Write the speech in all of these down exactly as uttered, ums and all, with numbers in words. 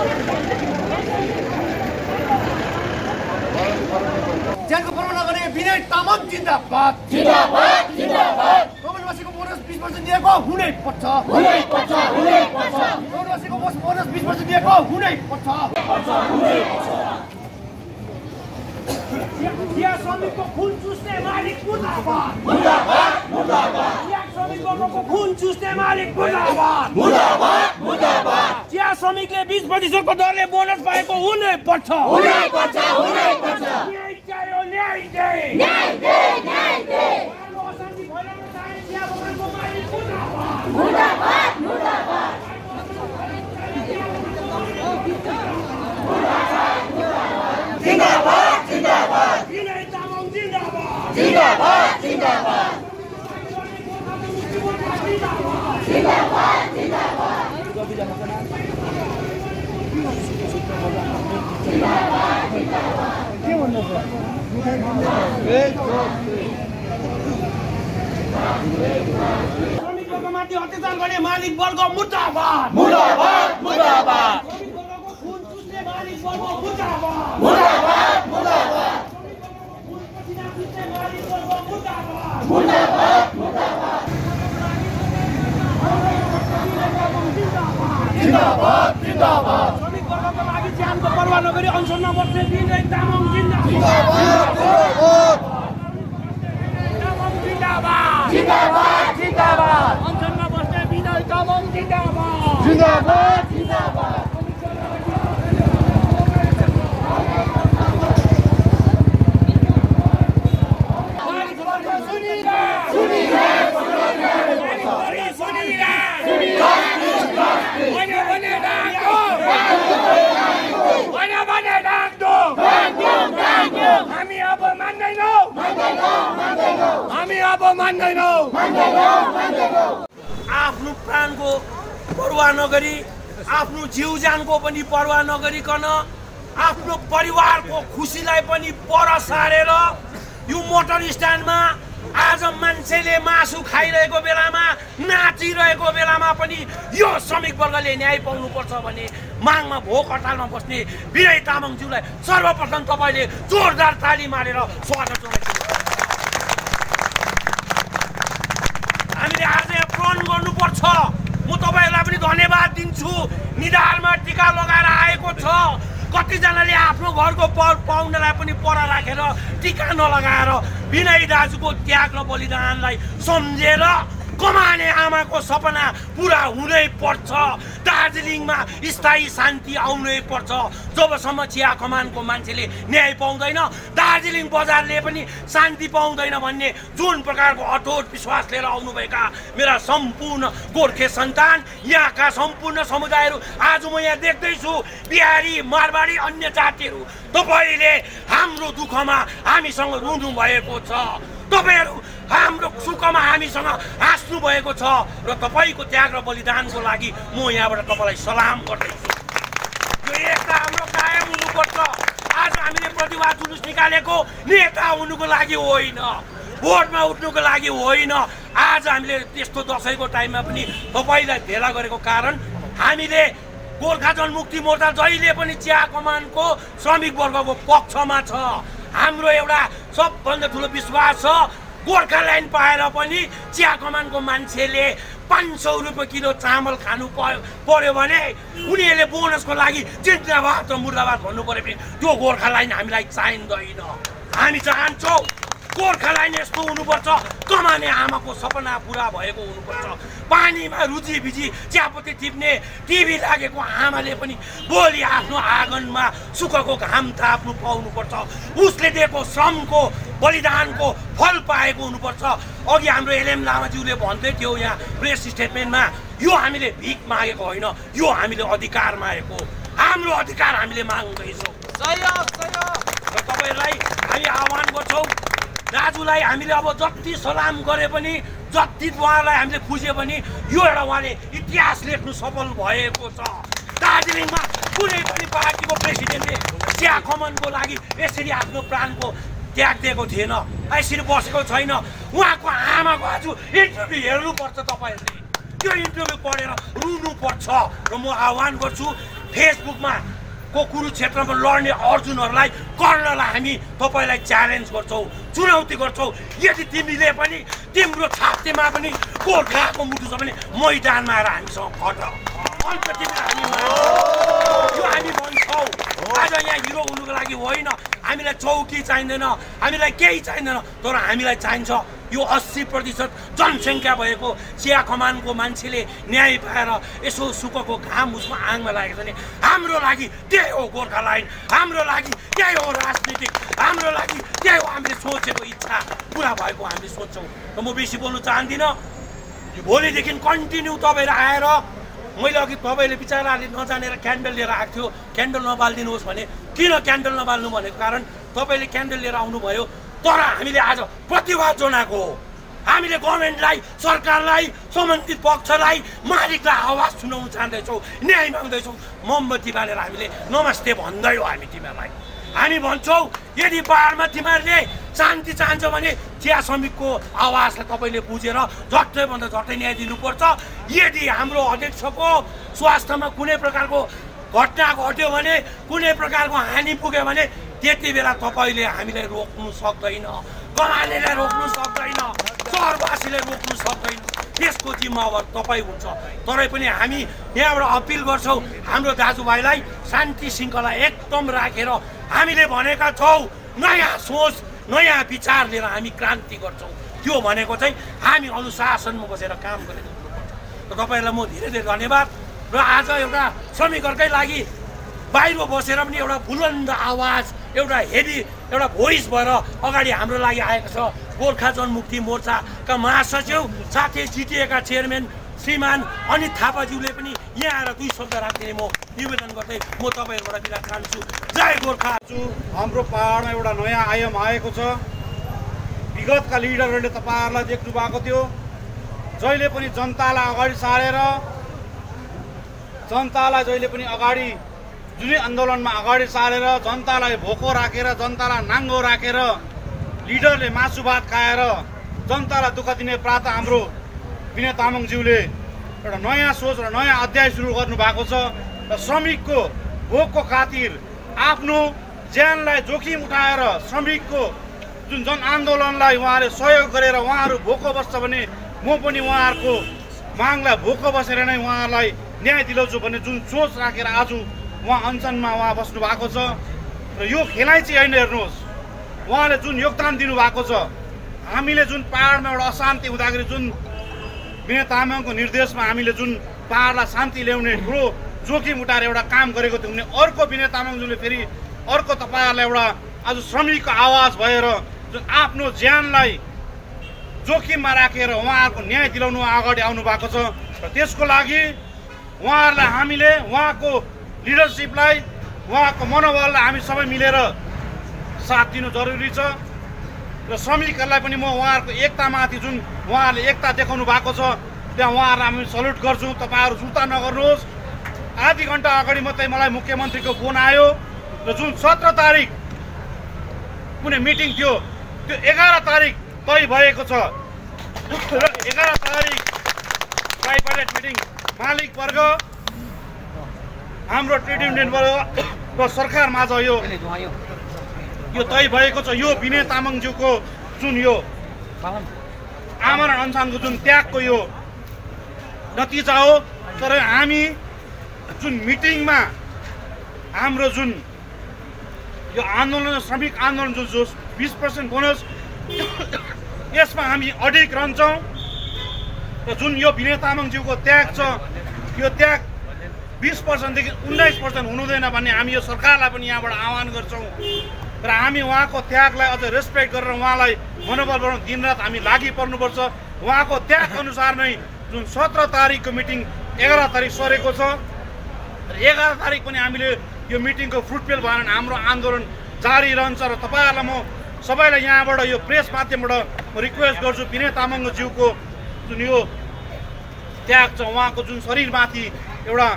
ज्यानको पर्व नगर्ने विनय तामाङ जिन्दाबाद जिन्दाबाद जिन्दाबाद कमलवासीको बोनस बीस पर्सेन्ट दिएको हुनै पर्छ हुनै पर्छ हुनै पर्छ कमलवासीको बोनस बीस पर्सेन्ट दिएको हुनै पर्छ हुनै पर्छ चिया श्रमिकको खुन चुस्ने मालिक मुर्दाबाद मुर्दाबाद मुर्दाबाद चिया श्रमिकको खुन चुस्ने मालिक मुर्दाबाद मुर्दाबाद मुर्दाबाद चिया श्रमिकले बीस प्रतिशतको दरले बोनस पाएको हुनै पर्छ हुनै पर्छ हुनै पर्छ न्याय चाहियो न्याय दे न्याय दे न्याय दे अशान्ति फैलाउन चाहने चिया बगानको मालिक मुर्दाबाद मुर्दाबाद मुर्दाबाद जिन्दाबाद जिन्दाबाद विनय तामाङ जिन्दाबाद जिन्दाबाद जिन्दाबाद जिन्दाबाद जिन्दाबाद के भन्नु छ श्रमिकको माथि अत्याचार गर्ने मालिक वर्ग मुर्दाबाद मुर्दाबाद मुर्दाबाद श्रमिक वर्गको खुन चुस्ने मालिक वर्ग मुर्दाबाद मुर्दाबाद मुर्दाबाद खुन पसिना चुस्ने मालिक वर्ग मुर्दाबाद मुर्दाबाद मुर्दाबाद जिन्दाबाद जिन्दाबाद श्रमिक वर्गको लागि ज्यानको परवाह नगरी अनसनमा बस्ने विनय तामाङ जिन्दाबाद जिन्दाबाद जिन्दाबाद जिन्दाबाद अनसनमा बस्ने विनय तामाङ जिन्दाबाद जिन्दाबाद जिन्दाबाद हामी अब मान्दैनौँ हामी अब मान्दैनौँ आफ्नो प्राणको परवाह नगरी आफ्नो जीव ज्यानको पनि परवाह नगरिकन आफ्नो परिवारको खुसीलाई पनि पर सारेर यो मोटर स्ट्यान्डमा आज मान्छेले मासु खाइरहेको बेलामा नाचिरहेको बेलामा पनि यो श्रमिक वर्गले न्याय पाउनुपर्छ भने मागमा भोक हडतालमा बस्ने विनय तामाङज्यूलाई सर्वप्रथम तपाईँले जोरदार ताली मारेर स्वागत जनाइदिनु। हामीले आज यहाँ प्रण गर्नुपर्छ। म तपाईँहरूलाई पनि धन्यवाद दिन्छु। निधारमा टिका लगाएर आएको छ। कतिजनाले आफ्नो घरको पाहुनालाई पनि पर राखेर टिका नलगाएर विनय दाजुको त्याग र बलिदानलाई सम्झेर कमाने आमाको सपना पुरा हुनै पर्छ। दार्जिलिङमा स्थायी शान्ति आउनै पर्छ। जबसम्म चिया कमानको मान्छेले न्याय पाउँदैन, दार्जिलिङ बजारले पनि शान्ति पाउँदैन भन्ने जुन प्रकारको अटोट विश्वास लिएर आउनुभएका मेरा सम्पूर्ण गोर्खे सन्तान, यहाँका सम्पूर्ण समुदायहरू, आज म यहाँ देख्दैछु बिहारी, मारवाडी, अन्य जातिहरू, तपाईँले हाम्रो दुःखमा हामीसँग रुनु भएको छ। तपाईहरु हाम्रो सुखमा हामीसँग हाँस्नु भएको छ र तपाईको त्याग र बलिदानको लागि म यहाँबाट तपाईलाई सलाम गर्दैछु। यो एकता हाम्रो कायम हुनुपर्छ। आज हामीले प्रतिवाद जुलुस निकालेको नेता हुनुको लागि होइन, भोटमा उठ्नुको लागि होइन। आज हामीले त्यस्तो दशैंको टाइममा पनि तपाईलाई भेला गरेको कारण हामीले गोर्खा जनमुक्ति मोर्चा जहिले पनि चिया कमानको श्रमिक वर्गको पक्षमा छ। हाम्रो एउटा सबभन्दा ठुलो विश्वास छ, गोर्खा लाइन पाएर पनि चिया कमानको मान्छेले पाँच सौ रुपियाँ किलो चामल खानु पर्यो भने उनीहरूले बोनसको लागि जिन्दाबाद र मुर्दाबाद भन्नु पर्यो भने त्यो गोर्खा लाइन हामीलाई चाहिँदैन। हामी चाहन्छौँ गोर्खा लाइन यस्तो हुनुपर्छ, कमाने आमाको सपना पुरा भएको हुनुपर्छ। पानीमा रुचि भिजी चियापत्ती टिप्ने टिभी लागेको आमाले पनि भोलि आफ्नो आँगनमा सुखको घाम ताप्नु पाउनुपर्छ। उसले दिएको श्रमको बलिदानको फल पाएको हुनुपर्छ। अघि हाम्रो एलएम लामाज्यूले भन्दै थियो यहाँ प्रेस स्टेटमेन्टमा, यो हामीले भिख मागेको होइन, यो हामीले अधिकार मागेको, हाम्रो अधिकार हामीले माग्दैछौँ। र तपाईँहरूलाई हामी आह्वान गर्छौँ, दाजुलाई हामीले अब जति सलाम गरे पनि, जति उहाँलाई हामीले खुजे पनि यो एउटा उहाँले इतिहास लेख्नु सफल भएको छ। दार्जिलिङमा कुनै पनि पार्टीको प्रेसिडेन्टले चिया कमानको लागि यसरी आफ्नो प्राणको त्याग दिएको थिएन, यसरी बसेको छैन। उहाँको आमाको आज इन्टरभ्यू हेर्नुपर्छ, तपाईँहरूले त्यो इन्टरभ्यू पढेर रुनुपर्छ। र म आह्वान गर्छु फेसबुकमा को कुरुक्षेत्रमा लड्ने अर्जुनहरूलाई कर्णलाई हामी तपाईँलाई च्यालेन्ज गर्छौँ, चुनौती गर्छौँ। यदि तिमीले पनि तिम्रो छातीमा पनि गोर्खाको मुटु छ भने मैदानमा आएर हामीसँग खट, अन्त तिमीलाई हामी यो हामी भन्छौँ। आज यहाँ हिरो हुनुको लागि होइन, हामीलाई चौकी चाहिँदैन, हामीलाई केही चाहिँदैन, तर हामीलाई चाहिन्छ यो अस्सी प्रतिशत जनसङ्ख्या भएको चिया कमानको मान्छेले न्याय पाएर यसो सुकको घाम उसको आङमा लागेको छ भने हाम्रो लागि त्यही हो गोर्खा लाइन, हाम्रो लागि त्यही हो राजनीतिक, हाम्रो लागि त्यही हो हामीले सोचेको इच्छा पुरा भएको हामीले सोच्छौँ। र म बेसी बोल्नु चाहदिनँ। भोलिदेखि कन्टिन्यू तपाईँहरू आएर, मैले अघि तपाईँले बिचराले नजानेर क्यान्डल लिएर आएको थियो, क्यान्डल नबालिदिनुहोस् भने किन क्यान्डल नबाल्नु भनेको कारण तपाईँले क्यान्डल लिएर आउनुभयो, तर हामीले आज प्रतिवाद जनाएको हो। हामीले गभर्मेन्टलाई, सरकारलाई, सम्बन्धित पक्षलाई, मालिकलाई आवाज सुनाउन चाहँदैछौँ, न्याय माग्दैछौँ। मोमबत्ती बालेर हामीले नमस्ते भन्दै हो हामी तिमीहरूलाई। हामी भन्छौँ यदि पहाडमा तिमीहरूले शान्ति चाहन्छ भने चिया श्रमिकको आवाजलाई तपाईँले बुझेर झट्टैभन्दा झट्टै न्याय दिनुपर्छ। यदि हाम्रो अध्यक्षको स्वास्थ्यमा कुनै प्रकारको घटना घट्यो भने, कुनै प्रकारको हानि पुग्यो भने त्यति बेला तपाईँले हामीलाई रोक्नु सक्दैन, कमानेले रोक्नु सक्दैन, सहरवासीले रोक्नु सक्दैन। त्यसको जिम्मेवार तपाईँ हुन्छ। तरै पनि हामी यहाँबाट अपिल गर्छौँ हाम्रो दाजुभाइलाई शान्ति शृङ्खला एकदम राखेर हामीले भनेका छौँ नयाँ सोच, नयाँ विचार लिएर हामी क्रान्ति गर्छौँ। त्यो भनेको चाहिँ हामी अनुशासनमा बसेर काम गरेर त तपाईँहरूलाई म धेरै धेरै धन्यवाद। र आज एउटा श्रमिकहरूकै लागि बाहिर बसेर पनि एउटा बुलन्द आवाज, एउटा हेभी एउटा भोइस भएर अगाडि हाम्रो लागि आएको छ गोर्खा जनमुक्ति मोर्चाका महासचिव साथै जिटिएका चेयरम्यान श्रीमान अनित थापाज्यूले पनि यहाँ आएर दुई शब्द राखिदिने म निवेदन गर्दै म तपाईँहरूबाट बिदा चाहन्छु। जय गोर्खा। हाम्रो पहाडमा एउटा नयाँ आयाम आएको छ। विगतका लिडरहरूले तपाईँहरूलाई देख्नु भएको थियो, जहिले पनि जनतालाई अगाडि सारेर, जनतालाई जहिले पनि अगाडि जुनै आन्दोलनमा अगाडि सारेर, जनतालाई भोको राखेर, जनतालाई नाङ्गो राखेर, लिडरले मासु भात खाएर जनतालाई दुःख दिने प्रात हाम्रो विनय तामाङज्यूले एउटा नयाँ सोच र नयाँ अध्याय सुरु गर्नु भएको छ। र श्रमिकको भोकको खातिर आफ्नो ज्यानलाई जोखिम उठाएर श्रमिकको जुन जनआन्दोलनलाई उहाँले सहयोग गरेर उहाँहरू भोको बस्छ भने म पनि उहाँहरूको मागलाई भोको बसेर नै उहाँहरूलाई न्याय दिलाउँछु भन्ने जुन सोच राखेर आज उहाँ अनसनमा उहाँ बस्नु भएको छ। र यो खेलाइ चाहिँ होइन, हेर्नुहोस् उहाँले जुन योगदान दिनुभएको छ। हामीले जुन पहाडमा एउटा अशान्ति हुँदाखेरि जुन विनय तामाङको निर्देशमा हामीले जुन पहाडलाई शान्ति ल्याउने ठुलो जोखिम उठाएर एउटा काम गरेको थियौँ भने अर्को विनय तामाङज्यूले फेरि अर्को तपाईँहरूलाई एउटा आज श्रमिकको आवाज भएर जुन आफ्नो ज्यानलाई जोखिममा राखेर उहाँहरूको न्याय दिलाउनु अगाडि आउनु भएको छ। र त्यसको लागि उहाँहरूलाई हामीले उहाँको लिडरसिपलाई, उहाँको मनोबललाई हामी सबै मिलेर साथ दिनु जरुरी छ। र श्रमिकहरूलाई पनि म उहाँहरूको एकतामाथि जुन उहाँहरूले एकता देखाउनु भएको छ त्यहाँ उहाँहरूलाई हामी सल्युट गर्छौँ। तपाईँहरू सुर्ता नगर्नुहोस्। आधी घन्टा अगाडि मात्रै मलाई मुख्यमन्त्रीको फोन आयो र जुन सत्र तारिक कुनै मिटिङ थियो त्यो एघार तारिक तय भएको छ। र एघार तारिक ट्राइपार्टाइट मिटिङ मालिक वर्ग, हाम्रो ट्रेड युनियन वर्ग र सरकार माझ यो यो तय भएको छ। यो विनय तामाङज्यूको जुन यो आमरण अनसनको जुन त्यागको यो नतिजा हो। तर हामी जुन मिटिङमा हाम्रो जुन यो आन्दोलन, श्रमिक आन्दोलन जुन जो बिस पर्सेन्ट बोनस, यसमा हामी अडिग रहन्छौँ। र जुन यो विनय तामाङज्यूको त्याग छ यो त्याग बिस पर्सेन्टदेखि उन्नाइस पर्सेन्ट हुनुहुँदैन भन्ने हामी यो सरकारलाई पनि यहाँबाट आह्वान गर्छौँ। र हामी उहाँको त्यागलाई अझ रेस्पेक्ट गरेर उहाँलाई मनोबल बढाउन दिनरात हामी लागि पर्नुपर्छ। उहाँको त्याग अनुसार नै जुन सत्र तारिकको मिटिङ एघार तारिक सरेको छ। र एघार तारिक पनि हामीले यो मिटिङको फ्रुटफुल भएर हाम्रो आन्दोलन जारी रहन्छ। र तपाईँहरूलाई म सबैलाई यहाँबाट यो प्रेस माध्यमबाट म रिक्वेस्ट गर्छु, विनय तामाङज्यूको जुन यो त्याग छ, उहाँको जुन शरीरमाथि एउटा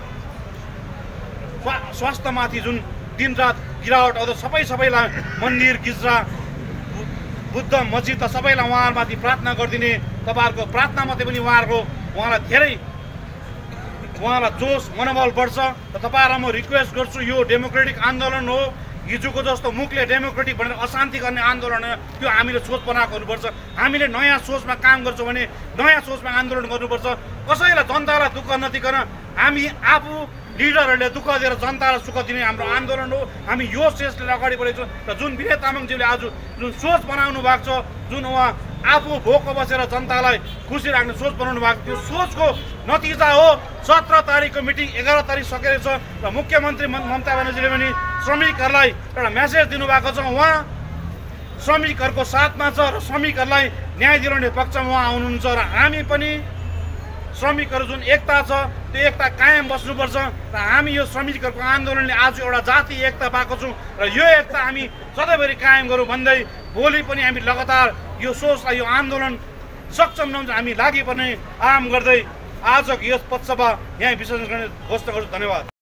स्वास्थ्यमाथि जुन दिनरात गिरावट आउँदा सबै सबैलाई मन्दिर, गिर्जा, बुद्ध मस्जिद त सबैलाई उहाँहरूमाथि प्रार्थना गरिदिने, तपाईँहरूको प्रार्थना मात्रै पनि उहाँहरूको उहाँलाई धेरै उहाँलाई जोस मनोबल बढ्छ र तपाईँहरूलाई म रिक्वेस्ट गर्छु यो डेमोक्रेटिक आन्दोलन हो हिजोको जस्तो मुखले डेमोक्रेटिक भनेर अशान्ति गर्ने आन्दोलन हो त्यो हामीले सोच बनाएको हुनुपर्छ हामीले नयाँ सोचमा काम गर्छौँ भने नयाँ सोचमा आन्दोलन गर्नुपर्छ कसैलाई जनतालाई दुःख नदिकन हामी आफू लिडरहरूले दुःख दिएर जनतालाई सुख दिने हाम्रो आन्दोलन हो हामी यो सोच लिएर अगाडि बढेको छौँ र जुन विनय तामाङज्यूले आज जुन सोच बनाउनु भएको छ जुन उहाँ आफू भोको बसेर जनतालाई खुसी राख्ने सोच बनाउनु भएको त्यो सोचको नतिजा हो सत्र तारिकको मिटिङ एघार तारिक सकेको छ र मुख्यमन्त्री ममता ब्यानर्जीले पनि श्रमिकहरूलाई एउटा मेसेज दिनुभएको छ उहाँ श्रमिकहरूको साथमा छ र श्रमिकहरूलाई न्याय दिलाउने पक्षमा उहाँ आउनुहुन्छ र हामी पनि श्रमिकहरू जुन एकता छ त्यो एकता कायम बस्नुपर्छ र हामी यो श्रमिकहरूको आन्दोलनले आज एउटा जाति एकता पाएको छौँ र यो एकता हामी सधैँभरि कायम गरौँ भन्दै भोलि पनि हामी लगातार यो सोचलाई यो आन्दोलन सक्षम नहुन्छ हामी लागि पर्ने आराम गर्दै आजको यस पक्षमा यहाँ विसर्जन गर्ने घोषणा गर्छु धन्यवाद।